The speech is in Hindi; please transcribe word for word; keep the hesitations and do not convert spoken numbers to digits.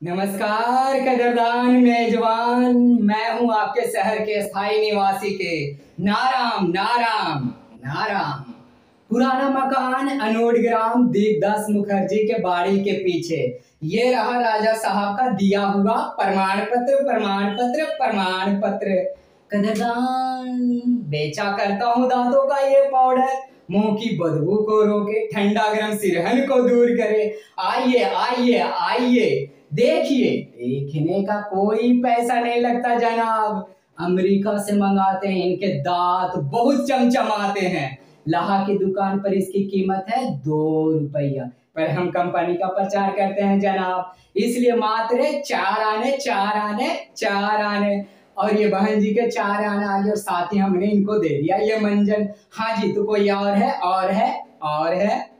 नमस्कार कदरदान मेजबान, मैं हूं आपके शहर के स्थायी निवासी के नाराम नाराम नाराम। पुराना मकान अनोड ग्राम दीपदास मुखर्जी के बाड़ी के पीछे। ये रहा राजा साहब का दिया हुआ प्रमाण पत्र प्रमाण पत्र प्रमाण पत्र। कदरदान, बेचा करता हूँ दांतों का ये पाउडर, मुंह की बदबू को रोके, ठंडा गर्म सिरहन को दूर करे। आइए आइए आइए, देखिए, देखने का कोई पैसा नहीं लगता जनाब। अमेरिका से मंगाते हैं, इनके दांत बहुत चमचमाते हैं। लाहा की दुकान पर इसकी कीमत है दो रुपया, पर हम कंपनी का प्रचार करते हैं जनाब, इसलिए मात्र चार आने चार आने चार आने। और ये बहन जी के चार आने आगे और साथ ही हमने इनको दे दिया ये मंजन। हाँ जी, तो कोई और है और है और है